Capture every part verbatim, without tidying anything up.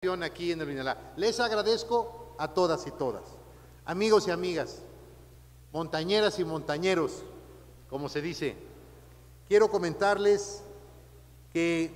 aquí en el Olinalá. Les agradezco a todas y todas, amigos y amigas, montañeras y montañeros, como se dice. Quiero comentarles que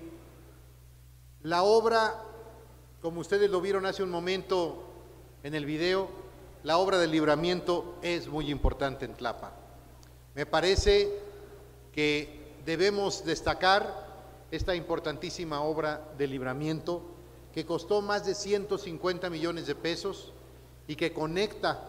la obra, como ustedes lo vieron hace un momento en el video, la obra del libramiento es muy importante en Tlapa. Me parece que debemos destacar esta importantísima obra de libramiento que costó más de ciento cincuenta millones de pesos y que conecta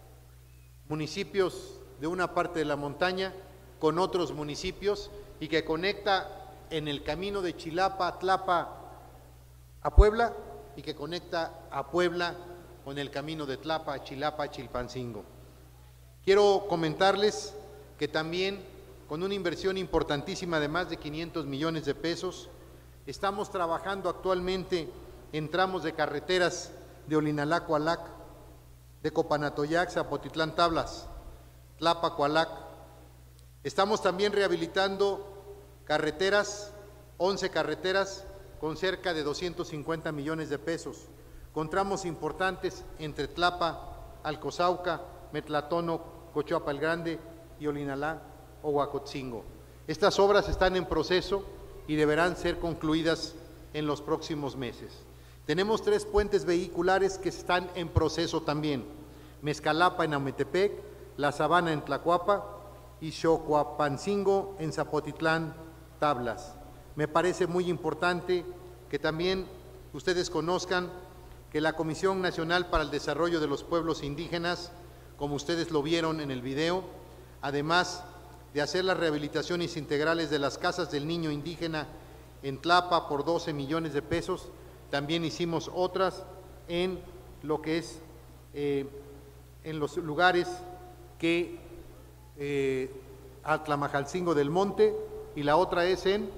municipios de una parte de la montaña con otros municipios y que conecta en el camino de Chilapa, Tlapa a Puebla y que conecta a Puebla con el camino de Tlapa, Chilapa, Chilpancingo. Quiero comentarles que también con una inversión importantísima de más de quinientos millones de pesos, estamos trabajando actualmente en tramos de carreteras de Olinalá, Coalac, de Copanatoyac, Zapotitlán, Tablas, Tlapa, Coalac. Estamos también rehabilitando carreteras, once carreteras con cerca de doscientos cincuenta millones de pesos, con tramos importantes entre Tlapa, Alcozauca, Metlatono, Cochuapa el Grande y Olinalá o Huacotzingo. Estas obras están en proceso y deberán ser concluidas en los próximos meses. Tenemos tres puentes vehiculares que están en proceso también: Mezcalapa en Ametepec, La Sabana en Tlacuapa y Xocuapancingo en Zapotitlán, Tablas. Me parece muy importante que también ustedes conozcan que la Comisión Nacional para el Desarrollo de los Pueblos Indígenas, como ustedes lo vieron en el video, además de hacer las rehabilitaciones integrales de las casas del niño indígena en Tlapa por doce millones de pesos, también hicimos otras en lo que es eh, en los lugares que eh, Atlamajalcingo del Monte, y la otra es en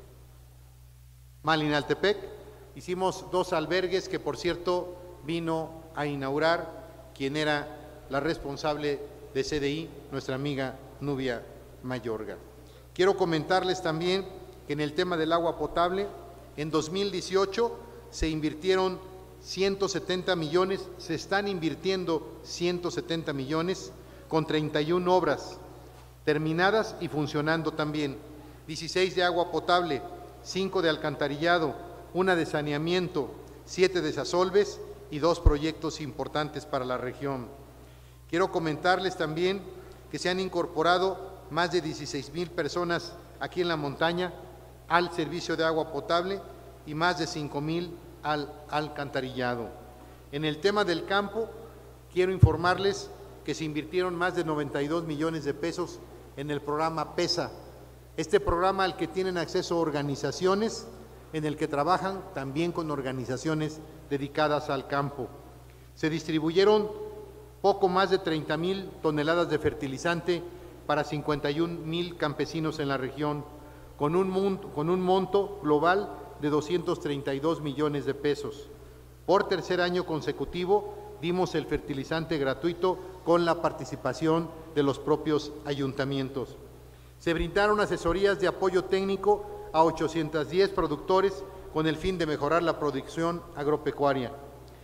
Malinaltepec. Hicimos dos albergues que, por cierto, vino a inaugurar quien era la responsable de C D I, nuestra amiga Nubia Mayorga. Quiero comentarles también que en el tema del agua potable, en dos mil dieciocho se invirtieron ciento setenta millones, se están invirtiendo ciento setenta millones con treinta y una obras terminadas y funcionando también, dieciséis de agua potable, cinco de alcantarillado, una de saneamiento, siete de desasolves y dos proyectos importantes para la región. Quiero comentarles también que se han incorporado más de dieciséis mil personas aquí en la montaña al servicio de agua potable y más de cinco mil al alcantarillado. En el tema del campo, quiero informarles que se invirtieron más de noventa y dos millones de pesos en el programa PESA, este programa al que tienen acceso organizaciones, en el que trabajan también con organizaciones dedicadas al campo. Se distribuyeron poco más de treinta mil toneladas de fertilizante para cincuenta y un mil campesinos en la región, con un, monto, con un monto global de doscientos treinta y dos millones de pesos. Por tercer año consecutivo dimos el fertilizante gratuito con la participación de los propios ayuntamientos. Se brindaron asesorías de apoyo técnico a ochocientos diez productores con el fin de mejorar la producción agropecuaria.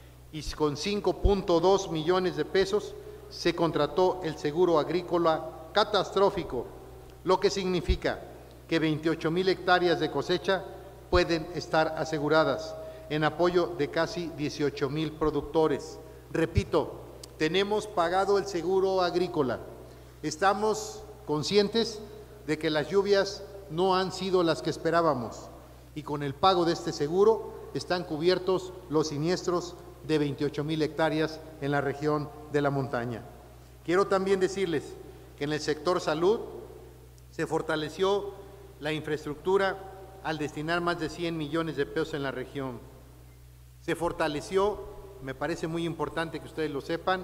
Y con cinco punto dos millones de pesos se contrató el seguro agrícola catastrófico, lo que significa que veintiocho mil hectáreas de cosecha pueden estar aseguradas en apoyo de casi dieciocho mil productores. Repito, tenemos pagado el seguro agrícola. Estamos conscientes de que las lluvias no han sido las que esperábamos y con el pago de este seguro están cubiertos los siniestros de veintiocho mil hectáreas en la región de la montaña. Quiero también decirles que en el sector salud se fortaleció la infraestructura al destinar más de cien millones de pesos en la región. Se fortaleció, me parece muy importante que ustedes lo sepan,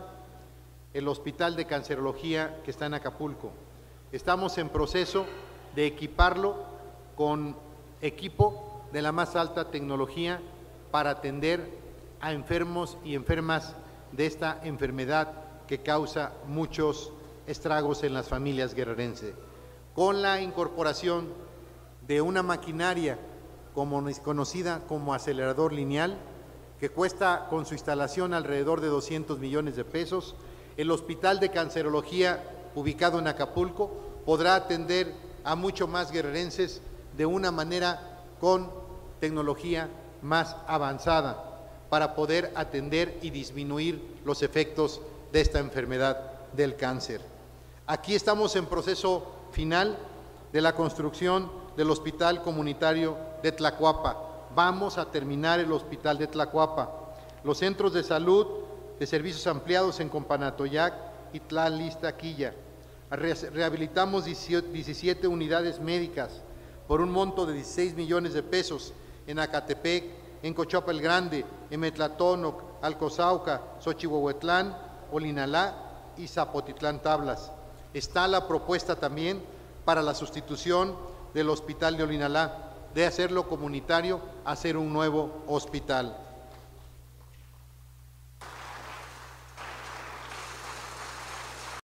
el Hospital de Cancerología que está en Acapulco. Estamos en proceso de equiparlo con equipo de la más alta tecnología para atender a enfermos y enfermas de esta enfermedad que causa muchos estragos en las familias guerrerenses. Con la incorporación de una maquinaria como, conocida como acelerador lineal, que cuesta con su instalación alrededor de doscientos millones de pesos. El Hospital de Cancerología, ubicado en Acapulco, podrá atender a mucho más guerrerenses de una manera con tecnología más avanzada para poder atender y disminuir los efectos de esta enfermedad del cáncer. Aquí estamos en proceso final de la construcción del Hospital Comunitario de Tlacuapa. Vamos a terminar el Hospital de Tlacuapa. Los centros de salud de servicios ampliados en Companatoyac y Tlalista-Quilla. Re rehabilitamos diecisiete unidades médicas por un monto de dieciséis millones de pesos en Acatepec, en Cochuapa el Grande, en Metlatónoc, Alcozauca, Xochihuehuetlán, Olinalá y Zapotitlán Tablas. Está la propuesta también para la sustitución del Hospital de Olinalá, de hacerlo comunitario, a hacer un nuevo hospital.